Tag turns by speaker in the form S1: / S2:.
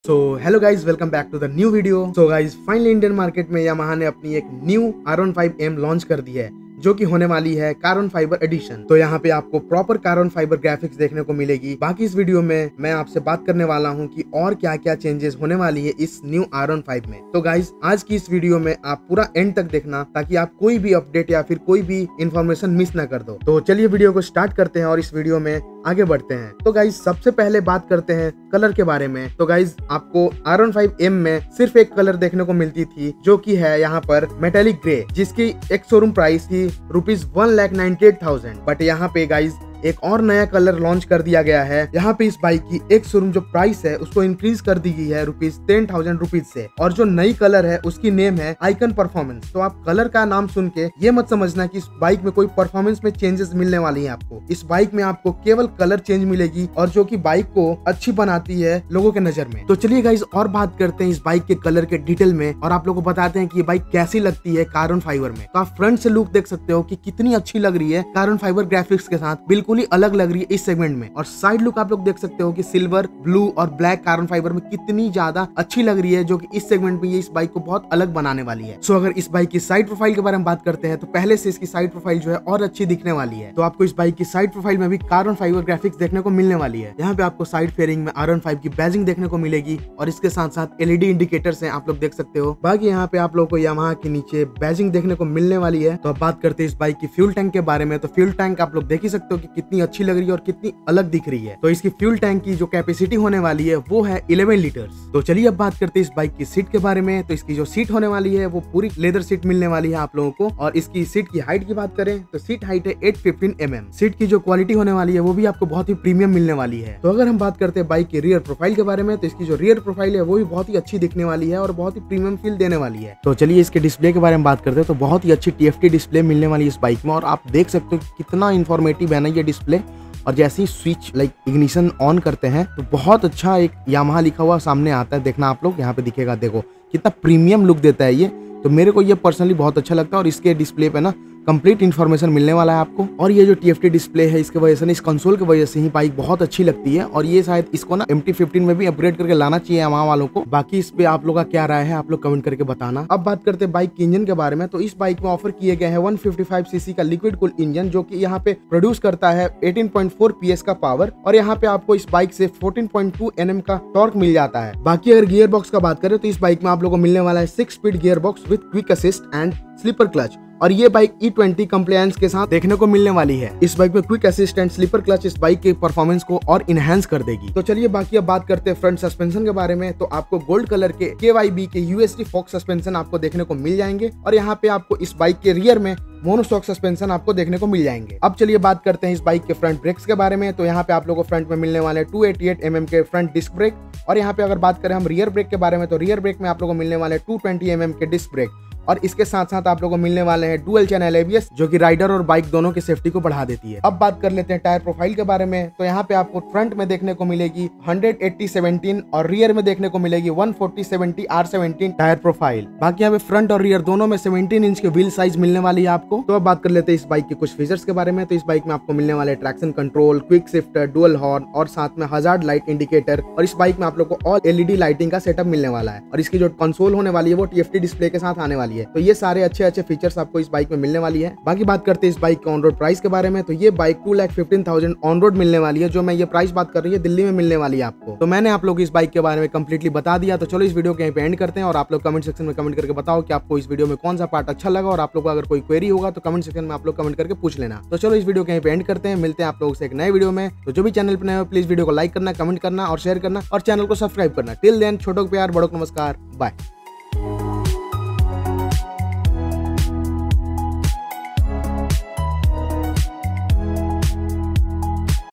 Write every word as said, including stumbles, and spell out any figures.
S1: So hello guys, welcome back to the new video. So guys, finally Indian market में Yamaha ने अपनी एक new R one five M launch कर दी है, जो कि होने वाली है कार्बन फाइबर एडिशन। तो यहाँ पे आपको प्रॉपर कार्बन फाइबर ग्राफिक्स देखने को मिलेगी। बाकी इस वीडियो में मैं आपसे बात करने वाला हूँ कि और क्या क्या चेंजेस होने वाली है इस न्यू आर वन फाइव में। तो गाइज, आज की इस वीडियो में आप पूरा एंड तक देखना, ताकि आप कोई भी अपडेट या फिर कोई भी इंफॉर्मेशन मिस ना कर दो। तो चलिए वीडियो को स्टार्ट करते हैं और इस वीडियो में आगे बढ़ते हैं। तो गाइज, सबसे पहले बात करते हैं कलर के बारे में। तो गाइज, आपको आर वन फाइव एम में सिर्फ एक कलर देखने को मिलती थी, जो कि है यहाँ पर मेटेलिक ग्रे, जिसकी एक शोरूम प्राइस थी rupees one lakh ninety eight thousand. But यहाँ पे गाइज एक और नया कलर लॉन्च कर दिया गया है। यहाँ पे इस बाइक की एक शोरूम जो प्राइस है उसको इंक्रीज कर दी गई है रुपीज टेन थाउजेंड रुपीज से, और जो नई कलर है उसकी नेम है आइकन परफॉर्मेंस। तो आप कलर का नाम सुन के ये मत समझना कि इस बाइक में कोई परफॉर्मेंस में चेंजेस मिलने वाली है। आपको इस बाइक में आपको केवल कलर चेंज मिलेगी, और जो की बाइक को अच्छी बनाती है लोगों के नजर में। तो चलिए गाइज, और बात करते हैं इस बाइक के कलर के डिटेल में, और आप लोगों को बताते हैं कि ये बाइक कैसी लगती है कार्बन फाइबर में। तो आप फ्रंट से लुक देख सकते हो कि कितनी अच्छी लग रही है कार्बन फाइबर ग्राफिक्स के साथ, बिल्कुल ही अलग लग रही है इस सेगमेंट में। और साइड लुक आप लोग देख सकते हो कि सिल्वर, ब्लू और ब्लैक कार्बन फाइबर में कितनी ज्यादा अच्छी लग रही है, जो कि इस सेगमेंट में ये इस बाइक को बहुत अलग बनाने वाली है। सो अगर इस बाइक की साइड प्रोफाइल के बारे में बात करते हैं, तो पहले से इसकी साइड प्रोफाइल जो है और अच्छी दिखने वाली है। तो आपको इस बाइक की साइड प्रोफाइल में भी कार्बन फाइबर ग्राफिक्स देखने को मिलने वाली है। यहाँ पे आपको साइड फेयरिंग में आर वन फाइव की बैजिंग देखने को मिलेगी, और इसके साथ साथ एलईडी इंडिकेटर्स हैं, आप लोग देख सकते हो। बाकी यहाँ पे आप लोगों को यामाहा के नीचे बैजिंग देखने को मिलने वाली है। तो अब बात करते हैं इस बाइक की फ्यूल टैंक के बारे में। तो फ्यूल टैंक आप लोग देख ही सकते हो कि कितनी अच्छी लग रही है और कितनी अलग दिख रही है। तो इसकी फ्यूल टैंक की जो कैपेसिटी होने वाली है वो है इलेवन लीटर्स। तो चलिए अब बात करते हैं इस बाइक की सीट के बारे में। तो इसकी जो सीट होने वाली है वो पूरी लेदर सीट मिलने वाली है आप लोगों को। और इसकी सीट की हाइट की बात करें तो सीट हाइट है eight fifteen M M. Seat की जो क्वालिटी होने वाली है वो भी आपको बहुत ही प्रीमियम मिलने वाली है। तो अगर हम बात करते हैं बाइक की रियर प्रोफाइल के बारे में, तो इसकी जो रियर प्रोफाइल है वो भी बहुत ही अच्छी दिखने वाली है और बहुत ही प्रीमियम फील देने वाली है। तो चलिए इसके डिस्प्ले के बारे में बात करते हैं। तो बहुत ही अच्छी टीएफटी डिस्प्ले मिलने वाली है इस बाइक में, और आप देख सकते हो कितना इंफॉर्मेटिव है ना ये डिस्प्ले। और जैसे ही स्विच लाइक इग्निशन ऑन करते हैं तो बहुत अच्छा एक यामाहा लिखा हुआ सामने आता है। देखना आप लोग, यहाँ पे दिखेगा, देखो कितना प्रीमियम लुक देता है ये। तो मेरे को ये पर्सनली बहुत अच्छा लगता है, और इसके डिस्प्ले पे ना कंप्लीट इन्फॉर्मेशन मिलने वाला है आपको। और ये जो टीएफटी डिस्प्ले है, इसके वजह से ना, इस कंसोल की वजह से ही बाइक बहुत अच्छी लगती है। और ये शायद इसको ना एम टी फिफ्टीन में भी अपग्रेड करके लाना चाहिए यामाहा वालों को। बाकी इस पे आप लोग का क्या राय है, आप लोग कमेंट करके बताना। अब बात करते हैं बाइक के इंजन के बारे में। तो इस बाइक में ऑफर किए गए हैं वन फिफ्टी फाइव सीसी का लिक्विड कूल्ड इंजन, जो कि यहाँ पे प्रोड्यूस करता है एटीन पॉइंट फोर पीएस का पावर। और यहाँ पे आपको इस बाइक से फोर्टीन पॉइंट टू एनएम का टॉर्क मिल जाता है। बाकी अगर गियर बॉक्स का बात करें तो इस बाइक में आप लोगों को मिलने वाला है six speed gear box with quick assist and slipper clutch. और ये बाइक ई ट्वेंटी कंप्लायंस के साथ देखने को मिलने वाली है। इस बाइक में quick assist and slipper clutch इस बाइक के परफॉर्मेंस को और इनहेंस कर देगी। तो चलिए बाकी अब बात करते हैं फ्रंट सस्पेंशन के बारे में। तो आपको गोल्ड कलर के के वाई बी के यूएसडी फॉक्स सस्पेंशन आपको देखने को मिल जाएंगे, और यहाँ पे आपको इस बाइक के रियर में मोनोशॉक सस्पेंशन आपको देखने को मिल जाएंगे। अब चलिए बात करते हैं इस बाइक के फ्रंट ब्रेक्स के बारे में। तो यहाँ पे आप लोगों को फ्रंट में मिलने वाले two eighty eight M M के फ्रंट डिस्क ब्रेक। और यहाँ पे अगर बात करें हम रियर ब्रेक के बारे में, तो रियर ब्रेक में आप लोगों को मिलने वाले टू ट्वेंटी एम एम के डिस्क ब्रेक। और इसके साथ साथ आप लोगों को मिलने वाले हैं डुअल चैनल एबीएस, जो कि राइडर और बाइक दोनों की सेफ्टी को बढ़ा देती है। अब बात कर लेते हैं टायर प्रोफाइल के बारे में। तो यहाँ पे आपको फ्रंट में देखने को मिलेगी हंड्रेड एटी सेवेंटीन, और रियर में देखने को मिलेगी one forty seventy R seventeen tyre profile. बाकी यहाँ पे फ्रंट और रियर दोनों में सेवेंटीन इंच के व्हील साइज मिलने वाली है आपको। तो अब बात कर लेते हैं इस बाइक के कुछ फीचर्स के बारे में। तो इस बाइक में आपको मिलने वाले traction control, quick shifter, dual horn, और साथ में हजार्ड लाइट इंडिकेटर। और इस बाइक में आप लोग को ऑल एलईडी लाइटिंग का सेटअप मिलने वाला है। और इसकी जो कंसोल होने वाली है वो टीएफटी डिस्प्ले के साथ आने वाली है। तो ये सारे अच्छे अच्छे फीचर्स आपको इस बाइक में मिलने वाली है। बाकी बात करते हैं इस बाइक के ऑन रोड प्राइस के बारे में। तो ये bike two lakh fifteen thousand on road मिलने वाली है। जो मैं ये प्राइस बात कर रही है दिल्ली में मिलने वाली है आपको। तो मैंने आप लोग इस बाइक के बारे में कंप्लीटली बता दिया। तो चलो इस वीडियो के यहीं पे एंड करते हैं, और आप लोग कमेंट सेक्शन में कमेंट करके बताओ कि आपको इस वीडियो में कौन सा पार्ट अच्छा लगा। और आप लोग को अगर कोई क्वेरी होगा तो कमेंट सेक्शन में आप लोग कमेंट करके पूछ लेना। तो चलो इस वीडियो के यहीं पे एंड करते हैं, मिलते हैं आप लोगों से एक नए वीडियो में। तो जो भी चैनल पर नए हो प्लीज वीडियो को लाइक करना, कमेंट करना और शेयर करना, और चैनल को सब्सक्राइब करना। टिल देन, छोटों को प्यार, बड़ों को नमस्कार, बाय।